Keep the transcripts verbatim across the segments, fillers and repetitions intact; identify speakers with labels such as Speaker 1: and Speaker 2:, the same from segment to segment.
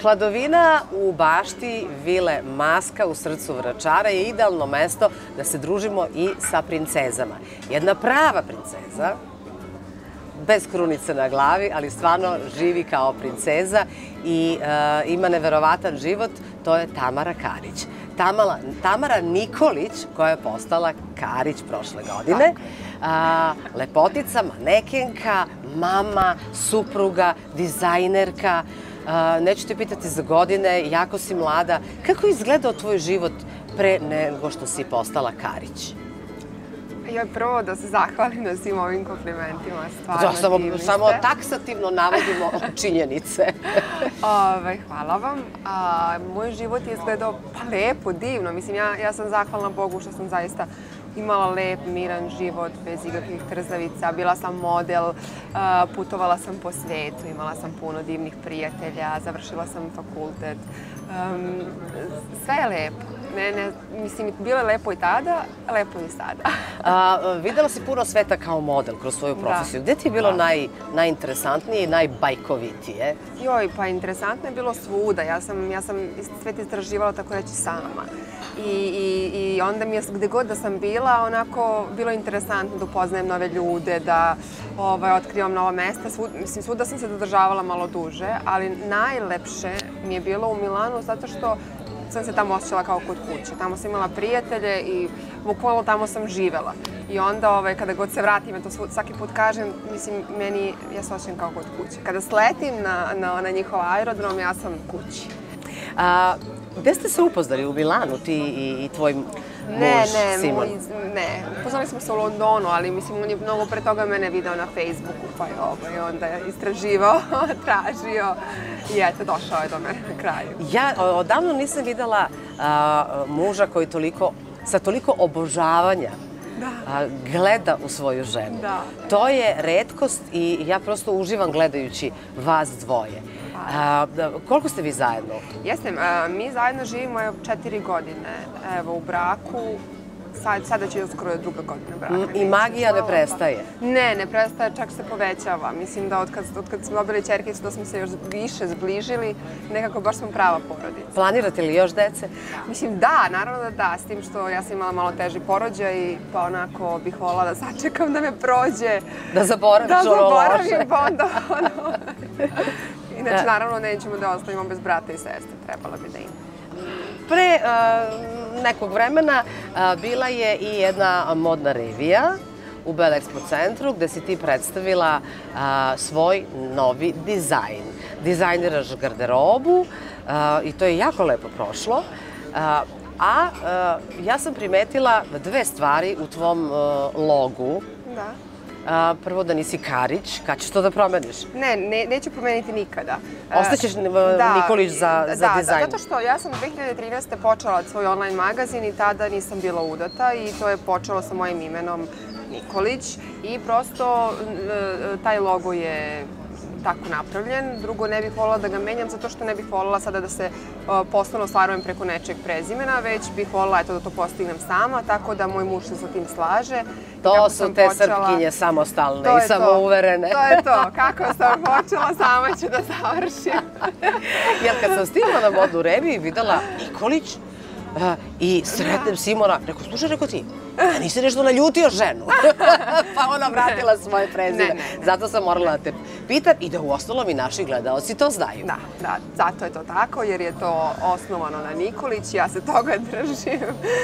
Speaker 1: Hladovina u bašti vile Maska u srcu Vračara je idealno mesto da se družimo i sa princezama. Jedna prava princeza, bez krunice na glavi, ali stvarno živi kao princeza i ima neverovatan život, to je Tamara Karić. Tamara Nikolić, koja je postala Karić prošle godine. Lepotica, manekenka, mama, supruga, dizajnerka. Neću te pitati za godine, jako si mlada. Kako je izgledao tvoj život pre nego što si postala Karić?
Speaker 2: Joj, prvo da se zahvalim na svim ovim komplimentima, stvarno divni ste.
Speaker 1: Samo taksativno navodimo činjenice.
Speaker 2: Hvala vam. Moj život je izgledao lepo, divno. Mislim, ja sam zahvalna Bogu što sam zaista imala lep, miran život, bez ikakvih trzavica. Bila sam model, putovala sam po svetu, imala sam puno divnih prijatelja, završila sam fakultet. Sve je lepo. Mislim, bilo je lepo i tada, lepo i sada.
Speaker 1: Videla si puno sveta kao model kroz svoju profesiju. Gde ti je bilo najinteresantnije i najbajkovitije?
Speaker 2: Joj, pa interesantno je bilo svuda. Ja sam svet istraživala, tako reći, sama. I onda mi je, gde god da sam bila, onako, bilo interesantno da upoznajem nove ljude, da otkrivam nova mesta. Mislim, svuda sam se zadržavala malo duže, ali najlepše mi je bilo u Milanu zato što sam se tamo osjećala kao kod kuće. Tamo sam imala prijatelje i bukvalno tamo sam živela. I onda kada god se vratim, ja to svaki put kažem, mislim, meni, ja se osjećam kao kod kuće. Kada sletim na njihov aerodrom, ja sam kući.
Speaker 1: Gde ste se upoznali u Milanu, ti i tvoj muž Simon?
Speaker 2: Ne, ne. Upoznali smo se u Londonu, ali mislim, on je mnogo pre toga mene video na Facebooku, pa je onda istraživao, tražio i eto, došao je do mene na kraju.
Speaker 1: Ja odavno nisam videla muža koji sa toliko obožavanja gleda u svoju ženu. To je retkost i ja prosto uživam gledajući vas dvoje. Koliko ste vi zajedno?
Speaker 2: Jesam. Mi zajedno živimo četiri godine u braku. Sada će uskoro druga godina braka.
Speaker 1: I magija ne prestaje?
Speaker 2: Ne, ne prestaje, čak se povećava. Mislim da od kad smo dobili ćerkicu da smo se još više zbližili, nekako baš smo prava porodica.
Speaker 1: Planirate li još dece?
Speaker 2: Mislim da, naravno da da, s tim što ja sam imala malo teži porođaj, pa onako bih volila da sačekam da me prođe.
Speaker 1: Da zaboraviš ono loše?
Speaker 2: Da zaboravim, pa onda ono... Inače, naravno, nećemo da ostavimo bez brata i sestre, trebalo bi da ima.
Speaker 1: Pre nekog vremena bila je i jedna modna revija u Bell Expo centru gde si ti predstavila svoj novi dizajn. Dizajniraš garderobu i to je jako lepo prošlo. A ja sam primetila dve stvari u tvom logu.
Speaker 2: Da.
Speaker 1: Prvo da nisi Karić, kad ćeš to da promeniš?
Speaker 2: Ne, neću promeniti nikada.
Speaker 1: Ostaćeš Nikolić za dizajn?
Speaker 2: Da, zato što ja sam dve hiljade trinaeste. počela svoj online magazin i tada nisam bila udata i to je počelo sa mojim imenom Nikolić i prosto taj logo je tako napravljen. Drugo, ne bih voljela da ga menjam zato što ne bih voljela sada da se poslovno ostvarujem preko nečeg prezimena, već bih voljela da to postignem sama, tako da moj muž se sa tim slaže.
Speaker 1: To su te Srpkinje samostalne i samouverene.
Speaker 2: To je to. Kako sam počela, sama ću da završim.
Speaker 1: Jer kad sam stigla na modnu reviju, videla Nikolić i sretnem Simona, rekao, slušaj, rekao ti, a nisi nešto naljutio ženu? Pa ona vratila svoje prezime. Zato sam morala da te pitam i da u ostalom i naši gledaoci to znaju.
Speaker 2: Da, da, zato je to tako, jer je to osnovano na Nikolić, ja se toga držim.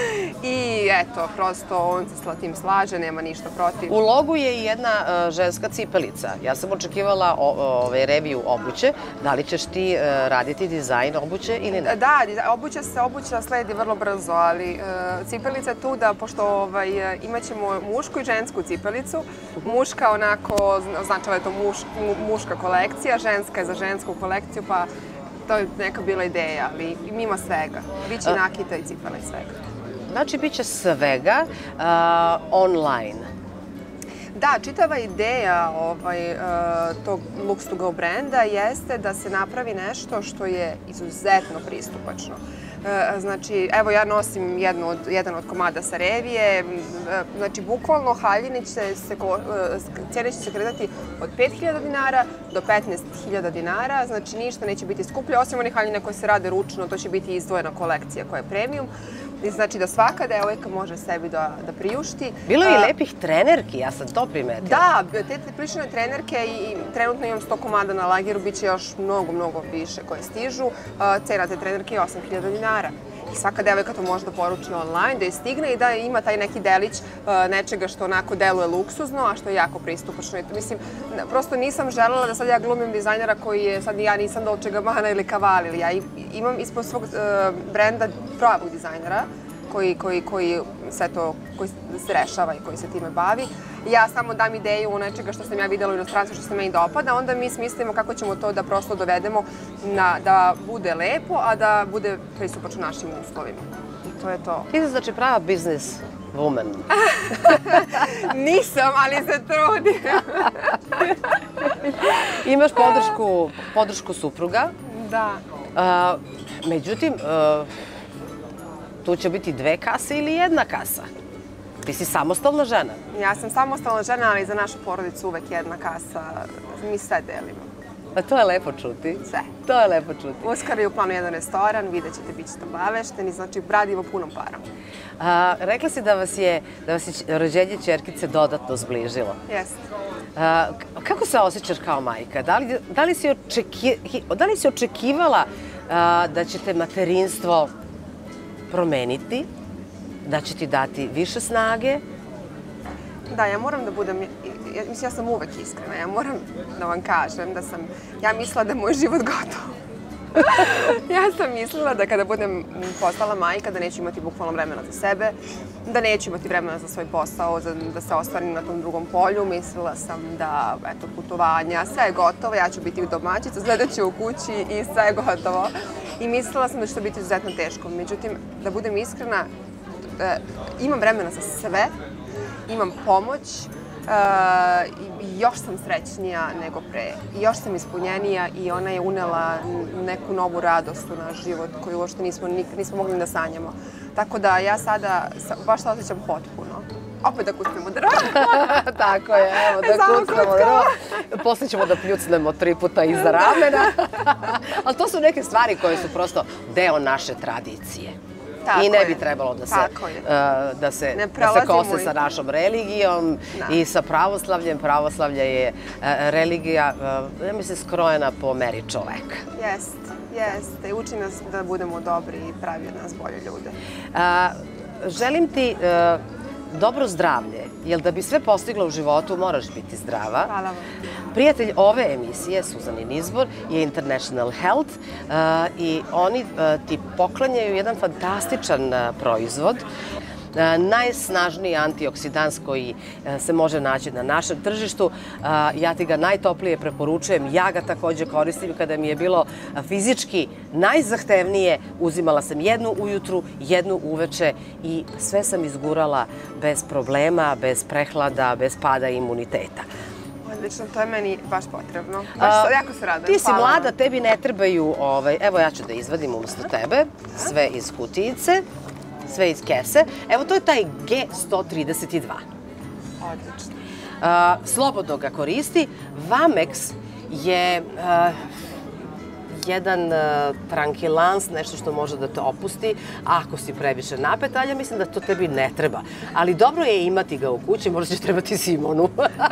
Speaker 2: I eto, prosto on se s tim slaže, nema ništa protiv.
Speaker 1: U logu je i jedna ženska cipelica. Ja sam očekivala reviju obuće. Da li ćeš ti raditi dizajn obuće ili ne?
Speaker 2: Da, obuća se, obuća sledi vrlo brzo, ali cipelica je tu da, pošto imat ćemo mušku i žensku cipelicu. Muška onako, označava je to muška kolekcija, ženska je za žensku kolekciju, pa to je neka bila ideja, ali ima svega. Biće nakita i cipela i svega.
Speaker 1: Znači, bit će svega online.
Speaker 2: Da, čitava ideja tog Lux to Go brenda jeste da se napravi nešto što je izuzetno pristupačno. Znači, evo ja nosim jednu od, jedan od komada sa revije. Znači, bukvalno haljine će se, cijene će se kretati od pet hiljada dinara do petnaest hiljada dinara. Znači, ništa neće biti skuplje, osim onih haljine koje se rade ručno, to će biti izdvojena kolekcija koja je premium. Znači da svaka devojka može sebi da, da priušti.
Speaker 1: Bilo je i lepih trenerki, ja sam to primetila.
Speaker 2: Da, te plišane trenerke i trenutno imam sto komada na lageru, bit će još mnogo, mnogo više koje stižu. Cena te trenerke je osam hiljada dinara. I svaka devojka to može da poruči online, da je stigne i da ima taj neki delić nečega što onako deluje luksuzno, a što je jako pristupačno. Mislim, prosto nisam želela da sad ja glumim dizajnera koji je, sad ja nisam Dolce Gabbana ili Cavalli. Ja imam ispod svog brenda pravog dizajnera koji, koji, koji, sve to, koji se rešava i koji se time bavi. Ja samo dam ideju o nečega što sam ja videla u inostranstvu, što se meni dopada, onda mi smislimo kako ćemo to da prosto dovedemo na, da bude lepo, a da bude pristupačno našim uslovima. I to je to.
Speaker 1: Ti si znači prava business woman.
Speaker 2: Nisam, ali se trudim.
Speaker 1: Imaš podršku, podršku supruga.
Speaker 2: Da.
Speaker 1: A, međutim, a, tu će biti dve kase ili jedna kasa? Ti si samostalna žena.
Speaker 2: Ja sam samostalna žena, ali za našu porodicu uvek jedna kasa. Mi sve delimo.
Speaker 1: Pa to je lepo čuti.
Speaker 2: Sve.
Speaker 1: To je lepo čuti.
Speaker 2: Uskoro je u planu jedan restoran, vidjet ćete, bit ćete obavešteni, znači radimo punom parom.
Speaker 1: A, rekla si da vas je, da vas je rođenje ćerkice dodatno zbližilo.
Speaker 2: Jeste.
Speaker 1: A, kako se osjećaš kao majka? Da li, da li, si, očeki, da li si očekivala a, da će te materinstvo promeniti? Da će ti dati više snage?
Speaker 2: Da, ja moram da budem, mislim, ja sam uvek iskrena, ja moram da vam kažem da sam, ja mislila da je moj život gotov. Ja sam mislila da kada budem postala majka, da neću imati bukvalno vremena za sebe, da neću imati vremena za svoj posao, da se ostvarim na tom drugom polju. Mislila sam da, eto, putovanja, sve je gotovo, ja ću biti domaćica, gledat ću u kući i sve je gotovo. I mislila sam da će to biti izuzetno teško. Međutim, da budem iskrena, imam vremena za sve, imam pomoć i još sam srećnija nego pre. I još sam ispunjenija i ona je unela neku novu radost u naš život koju uopšte nismo, nismo mogli da sanjamo. Tako da ja sada baš se osjećam potpuno. Opet da kucnemo drvo.
Speaker 1: Tako je, evo da kucnemo drvo. Poslije ćemo da pljucnemo tri puta iza ramena. Ali to su neke stvari koje su prosto deo naše tradicije.
Speaker 2: Tako
Speaker 1: I ne
Speaker 2: je.
Speaker 1: bi trebalo da se,
Speaker 2: uh,
Speaker 1: da se, da se kose sa našom religijom
Speaker 2: da.
Speaker 1: I sa pravoslavljem. Pravoslavlje je uh, religija, uh, ja mislim, skrojena po meri čoveka.
Speaker 2: Jeste, jeste. I uči nas da budemo dobri i pravi od nas bolje ljude.
Speaker 1: Uh, želim ti uh, dobro zdravlje, jer da bi sve postigla u životu moraš biti zdrava.
Speaker 2: Hvala vam.
Speaker 1: Prijatelj ove emisije, Suzanin izbor, je International Health uh, i oni uh, ti poklanjaju jedan fantastičan uh, proizvod. Uh, najsnažniji antioksidans koji uh, se može naći na našem tržištu. Uh, ja ti ga najtoplije preporučujem. Ja ga također koristim kada mi je bilo uh, fizički najzahtevnije. Uzimala sam jednu ujutru, jednu uveče i sve sam izgurala bez problema, bez prehlada, bez pada imuniteta.
Speaker 2: Odlično, to je meni baš potrebno. Baš uh, jako se radujem.
Speaker 1: Ti si
Speaker 2: Hvala
Speaker 1: mlada,
Speaker 2: vam.
Speaker 1: Tebi ne trebaju, ovaj, evo ja ću da izvadim umjesto tebe, sve iz kutijice. Sve iz kese. Evo, to je taj G sto trideset dva.
Speaker 2: Odlično.
Speaker 1: Uh, slobodno ga koristi. Vamex je uh, jedan uh, trankilans, nešto što može da te opusti ako si previše napet, ali ja mislim da to tebi ne treba. Ali dobro je imati ga u kući, možda će trebati Simonu.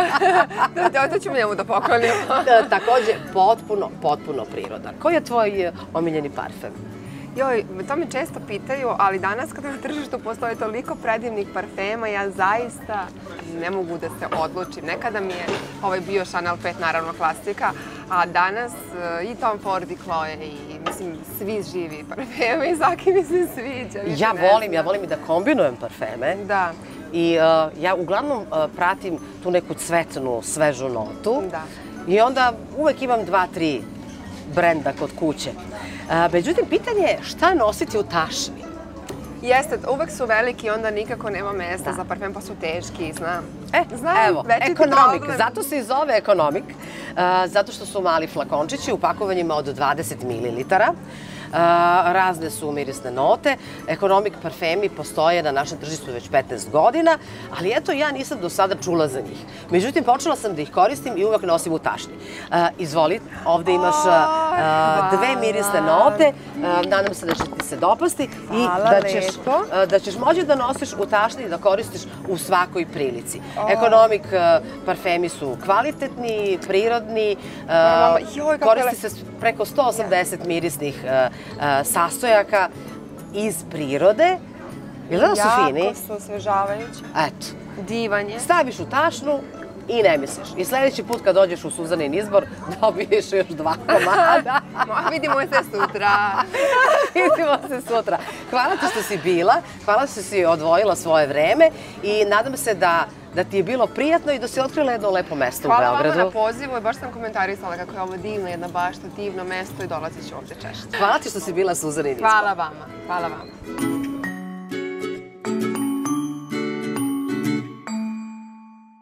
Speaker 2: Da, to ćemo njemu da poklonimo.
Speaker 1: Također, potpuno, potpuno prirodan. Koji je tvoj omiljeni parfem?
Speaker 2: Joj, to me često pitaju, ali danas kada na tržištu postoje toliko predivnih parfema, ja zaista ne mogu da se odlučim. Nekada mi je ovaj bio Chanel pet, naravno klasika, a danas i Tom Ford i Chloe i mislim svi živi parfeme i svaki mi se sviđa.
Speaker 1: Ja volim, ja volim i da kombinujem parfeme.
Speaker 2: Da.
Speaker 1: I uh, ja uglavnom uh, pratim tu neku cvetnu, svežu notu.
Speaker 2: Da.
Speaker 1: I onda uvek imam dva, tri brenda kod kuće. Uh, međutim, pitanje je šta nositi u tašni?
Speaker 2: Jeste, uvek su veliki, onda nikako nema mesta za parfem, pa su teški, znam.
Speaker 1: E,
Speaker 2: znam,
Speaker 1: evo, ekonomik. Zato se i zove ekonomik. Uh, zato što su mali flakončići u pakovanjima od dvadeset mililitara. razne su mirisne note. Economic parfemi postoje na našem tržištu već petnaest godina, ali eto, ja nisam do sada čula za njih. Međutim, počela sam da ih koristim i uvek nosim u tašni. Izvoli, ovde imaš dve mirisne note, nadam se da će ti se dopasti i da ćeš moći da nosiš u tašni i da koristiš u svakoj prilici. Economic parfemi su kvalitetni, prirodni, koristi se preko sto osamdeset mirisnih sastojaka iz prirode. Jel da su fini?
Speaker 2: Jako su osvežavajući.
Speaker 1: Eto.
Speaker 2: Divan je.
Speaker 1: Staviš u tašnu i ne misliš. I sledeći put kad dođeš u Suzanin izbor, dobiješ još dva komada.
Speaker 2: Vidimo se sutra.
Speaker 1: Vidimo se sutra. Hvala ti što si bila, hvala što si odvojila svoje vreme i nadam se da da ti je bilo prijatno i da si otkrila jedno lepo mesto u Beogradu.
Speaker 2: Hvala vama na pozivu i baš sam komentarisala kako je ovo divno, jedna bašta, divno mesto i dolazit ću ovde češće.
Speaker 1: Hvala ti što si bila Suzanin izbor.
Speaker 2: Hvala vama. Hvala vama.